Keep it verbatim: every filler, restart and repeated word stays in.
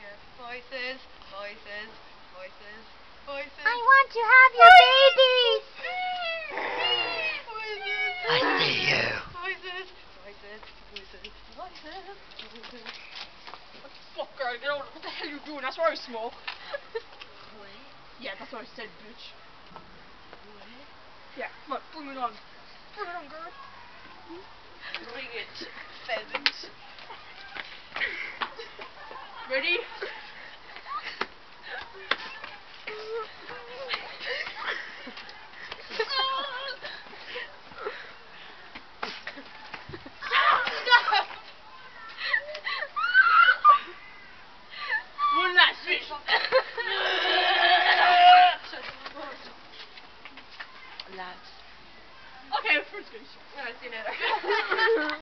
Voices, voices, voices, voices. I want to have your babies. Voices. I see you. Voices, voices, voices, voices, voices. What the fuck, girl? Get out. What the hell are you doing? That's where I smoke. What? Yeah, that's what I said, bitch. What? Yeah, come on, bring it on. Bring it on, girl. Bring it, pheasant. Ready?